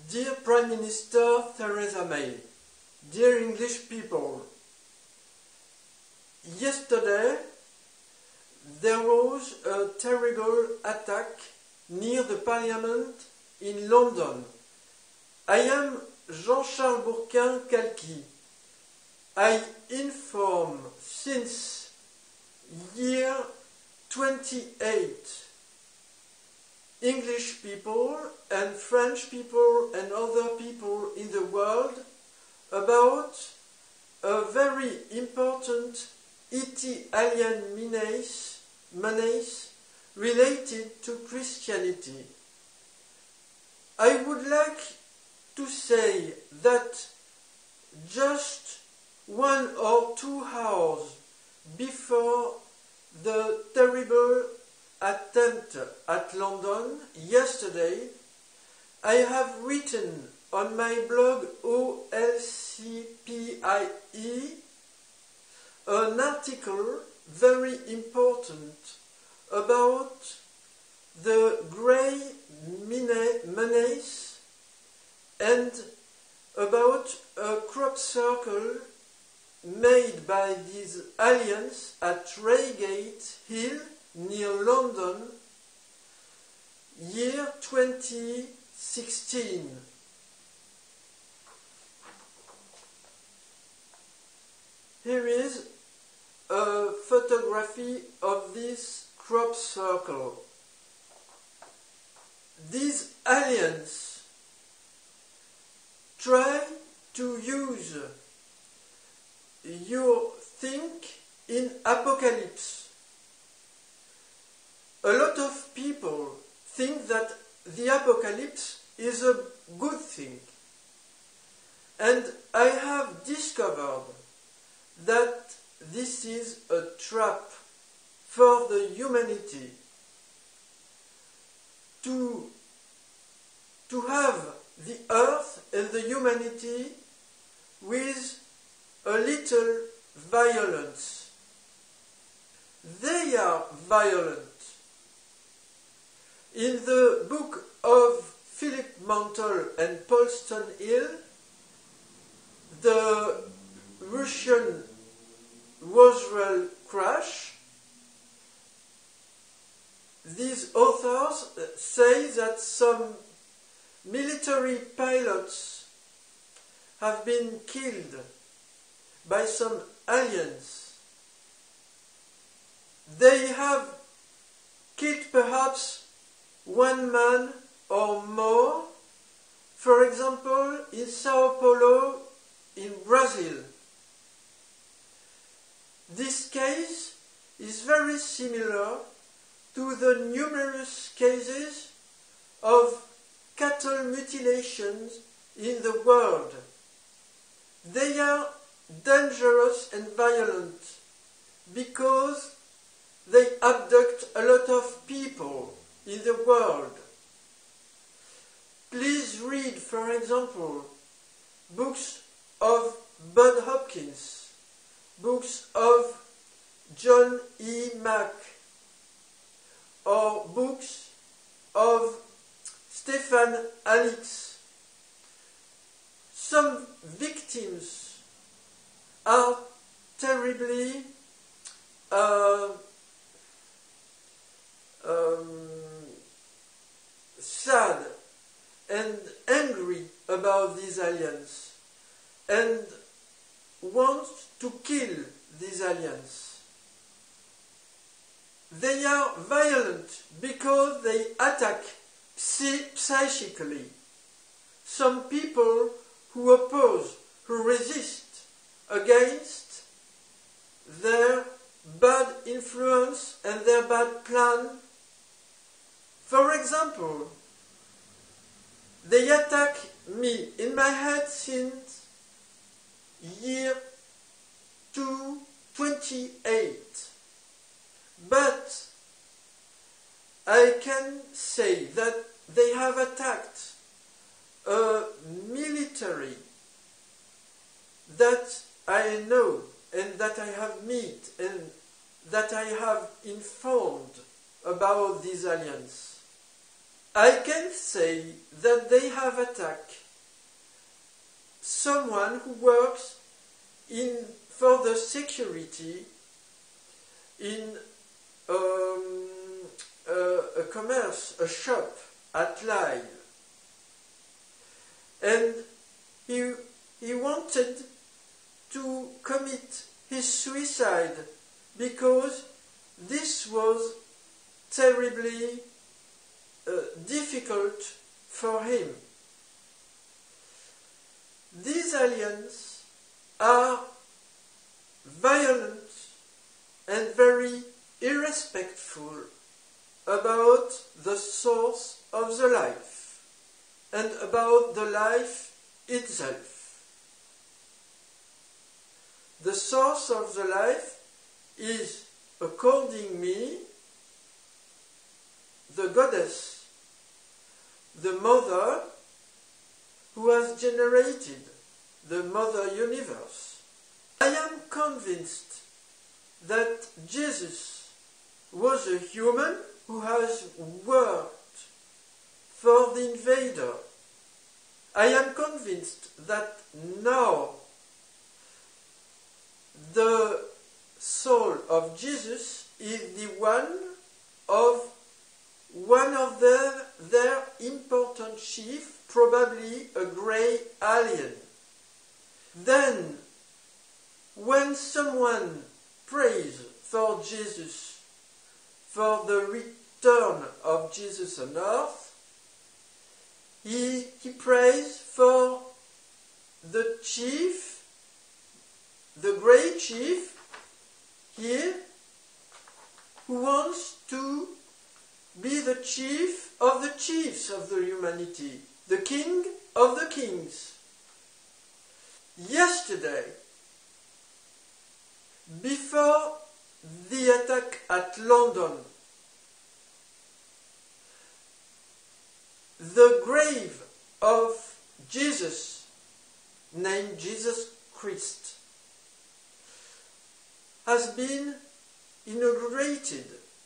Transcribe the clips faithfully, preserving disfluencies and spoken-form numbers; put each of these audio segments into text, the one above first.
Dear Prime Minister Theresa May, dear English people, yesterday there was a terrible attack near the Parliament in London. I am Jean-Charles Bourquin-Calqui. I inform since year twenty-eight English people and French people and other people in the world about a very important Italian menace, menace related to Christianity. I would like to say that just one or two hours before the terrible attempt at London yesterday, I have written on my blog O L C P I E an article very important about the grey menace and about a crop circle made by these aliens at Reigate Hill near London, year twenty sixteen. Here is a photography of this crop circle. These aliens try to use your think in apocalypse. A lot of people think that the apocalypse is a good thing. And I have discovered that this is a trap for the humanity. To, to have the earth and the humanity with a little violence. They are violent. In the book of Philip Mantle and Paul Stonehill, the Russian Roswell crash, these authors say that some military pilots have been killed by some aliens. They have killed perhaps one man or more, for example, in Sao Paulo, in Brazil. This case is very similar to the numerous cases of cattle mutilations in the world. They are dangerous and violent because they abduct a lot of people in the world. Please read, for example, books of Bud Hopkins, books of John E. Mack, or books of Stefan Alix. Some victims are terribly uh, um, sad and angry about these aliens and want to kill these aliens. They are violent because they attack psychically some people who oppose, who resist against their bad influence and their bad plan. For example, they attack me in my head since year two twenty-eight. But I can say that they have attacked a military that I know and that I have met and that I have informed about these aliens. I can say that they have attacked someone who works in for the security in um, a, a commerce, a shop at Live. And he, he wanted to commit his suicide because this was terribly uh, difficult for him. These aliens are violent and very irrespectful about the source of the life and about the life itself. The source of the life is, according to me, the goddess, the mother who has generated the mother universe. I am convinced that Jesus was a human who has worked for the invader. I am convinced that now the soul of Jesus is the one of one of their, their important chief, probably a grey alien. Then, when someone prays for Jesus, for the return of Jesus on earth, he, he prays for the chief, the great chief here, who wants to be the chief of the chiefs of the humanity, the king of the kings. Yesterday, before the attack at London, the grave of Jesus, named Jesus Christ, has been inaugurated.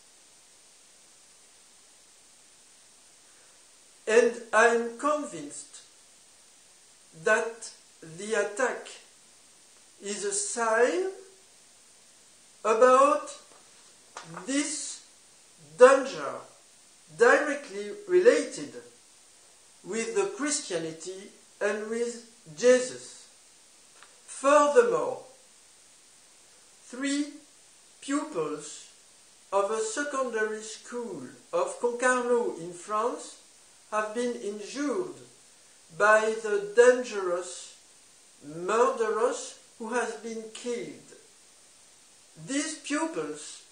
And I'm convinced that the attack is a sign about this danger directly related with the Christianity and with Jesus. Furthermore, three pupils of a secondary school of Concarneau in France have been injured by the dangerous murderers who has been killed. These pupils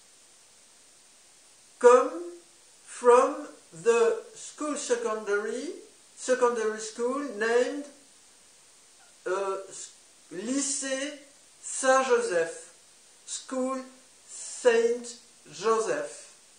come from the school secondary, secondary school named uh, Lycée Saint-Joseph, School Saint Joseph.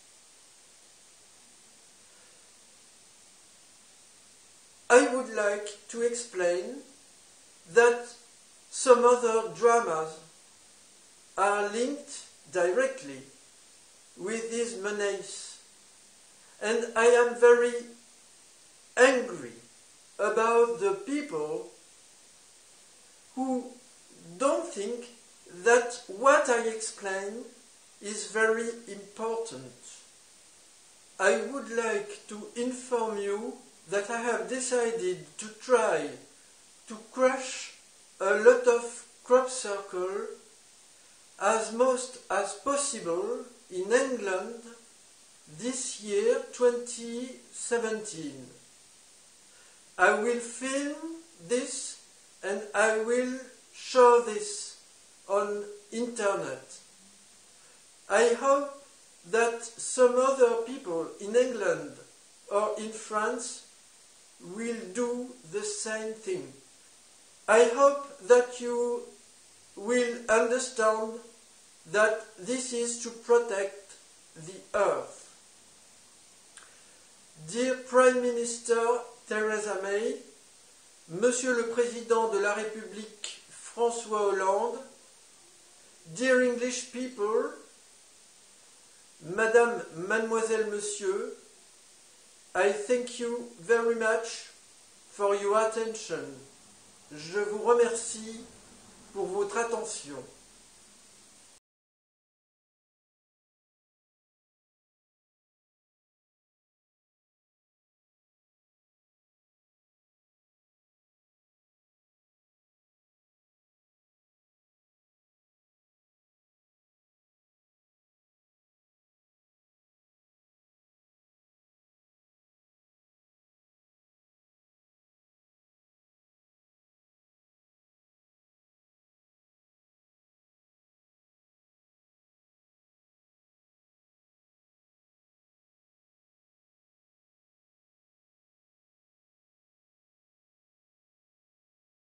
I would like to explain that some other dramas are linked directly with these menaces, and I am very angry about the people who don't think that what I explain is very important. I would like to inform you that I have decided to try to crush a lot of crop circle as most as possible in England this year, twenty seventeen. I will film this and I will show this on internet. I hope that some other people in England or in France will do the same thing. I hope that you will understand that this is to protect the earth. Dear Prime Minister Theresa May, Monsieur le Président de la République François Hollande, dear English people, Madame, Mademoiselle, Monsieur, I thank you very much for your attention. Je vous remercie pour votre attention.